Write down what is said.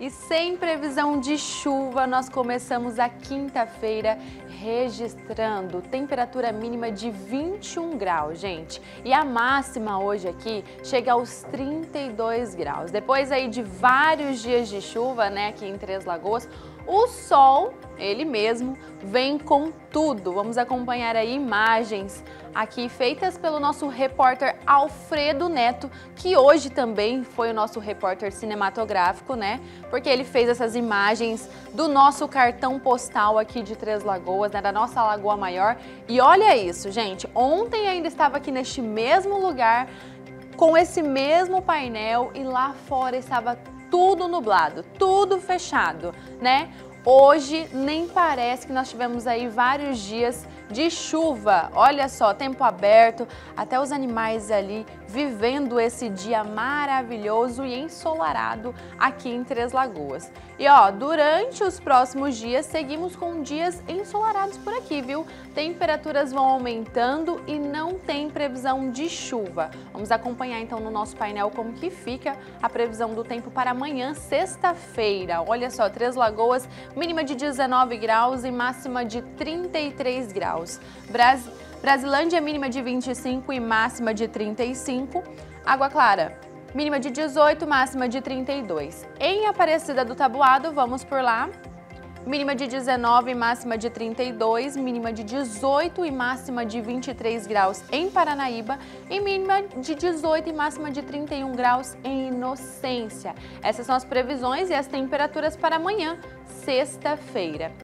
E sem previsão de chuva, nós começamos a quinta-feira registrando temperatura mínima de 21 graus, gente. E a máxima hoje aqui chega aos 32 graus. Depois aí de vários dias de chuva, né, aqui em Três Lagoas, o sol, ele mesmo, vem com tudo. Vamos acompanhar aí imagens aqui feitas pelo nosso repórter Alfredo Neto, que hoje também foi o nosso repórter cinematográfico, né? Porque ele fez essas imagens do nosso cartão postal aqui de Três Lagoas, né? Da nossa Lagoa Maior. E olha isso, gente, ontem ainda estava aqui neste mesmo lugar, com esse mesmo painel, e lá fora estava tudo nublado, tudo fechado, né? Hoje nem parece que nós tivemos aí vários dias de chuva. Olha só, tempo aberto, até os animais ali vivendo esse dia maravilhoso e ensolarado aqui em Três Lagoas. E ó, durante os próximos dias seguimos com dias ensolarados por aqui, viu? Temperaturas vão aumentando e não tem previsão de chuva. Vamos acompanhar então no nosso painel como que fica a previsão do tempo para amanhã, sexta-feira. Olha só, Três Lagoas, mínima de 19 graus e máxima de 33 graus. Brasilândia, mínima de 25 e máxima de 35. Água Clara, mínima de 18, máxima de 32. Em Aparecida do Taboado, vamos por lá. Mínima de 19 e máxima de 32, mínima de 18 e máxima de 23 graus em Paranaíba e mínima de 18 e máxima de 31 graus em Inocência. Essas são as previsões e as temperaturas para amanhã, sexta-feira.